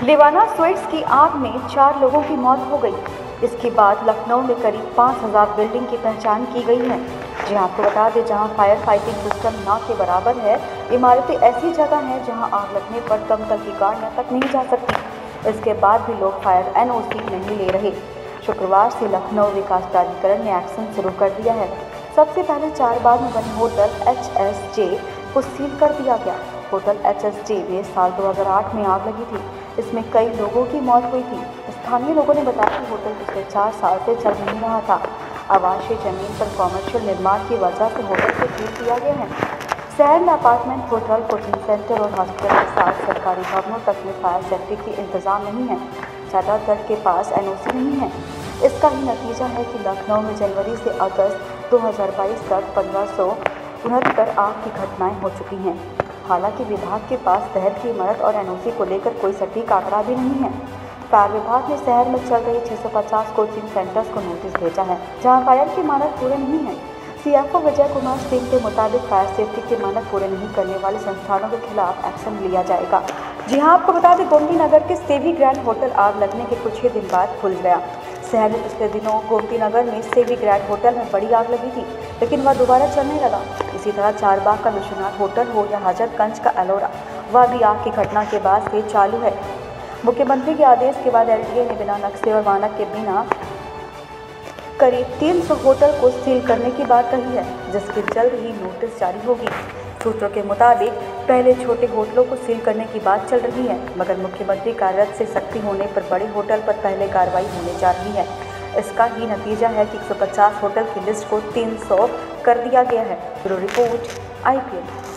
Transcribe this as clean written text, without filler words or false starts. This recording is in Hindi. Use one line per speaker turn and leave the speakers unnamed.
लिवाना स्वीट्स की आग में 4 लोगों की मौत हो गई। इसके बाद लखनऊ में करीब 5000 बिल्डिंग की पहचान की गई है। जी आपको बता दें, जहां फायर फाइटिंग सिस्टम ना के बराबर है, इमारतें ऐसी जगह हैं जहां आग लगने पर दमकल की गाड़ियां तक नहीं जा सकती। इसके बाद भी लोग फायर एनओसी नहीं ले रहे। शुक्रवार से लखनऊ विकास प्राधिकरण ने एक्शन शुरू कर दिया है। सबसे पहले 4 बाग में बने होटल HSJ को सील कर दिया गया। होटल HSJ में साल 2008 में आग लगी थी। इसमें कई लोगों की मौत हुई थी। स्थानीय लोगों ने बताया कि होटल पिछले 4 साल से चल नहीं रहा था। आवासीय जमीन पर कॉमर्शियल निर्माण की वजह से होटल को सील किया गया है। शहर में अपार्टमेंट, होटल, कोचिंग सेंटर और हॉस्पिटल के साथ सरकारी भवनों तक में फायर सेफ्टी के इंतजाम नहीं है। ज्यादातर के पास NOC नहीं है। इसका ही नतीजा है कि लखनऊ में जनवरी से अगस्त 2022 तक 1569 आग की घटनाएं हो चुकी हैं। हालांकि विभाग के पास शहर की इमारत और NOC को लेकर कोई सटीक आंकड़ा भी नहीं है। फायर विभाग ने शहर में चल रही 650 कोचिंग सेंटर्स को नोटिस भेजा है, जहां फायर की मानक पूरे नहीं है। CFO विजय कुमार सिंह के मुताबिक फायर सेफ्टी के मानक पूरे नहीं करने वाले संस्थानों के खिलाफ एक्शन लिया जाएगा। जी हाँ, आपको बता दें, गोमती नगर के सेवी ग्रैंड होटल आग लगने के कुछ ही दिन बाद खुल गया। शहर में पिछले दिनों गोमती नगर में सेवी ग्रैंड होटल में बड़ी आग लगी थी, लेकिन वह दोबारा चलने लगा। इसी तरह चारबाग का विश्वनाथ होटल हो या हजरतगंज का एलोरा, वह भी आग की घटना के बाद से चालू है। मुख्यमंत्री के आदेश के बाद LTA ने बिना नक्शे और मानक के बिना करीब 300 होटल को सील करने की बात कही है, जिसकी जल्द ही नोटिस जारी होगी। सूत्रों के मुताबिक पहले छोटे होटलों को सील करने की बात चल रही है, मगर मुख्यमंत्री कार्यालय से सख्ती होने पर बड़े होटल पर पहले कार्रवाई होने जा रही है। इसका ही नतीजा है कि 150 होटल की लिस्ट को 300 कर दिया गया है। Bureau report, IPN।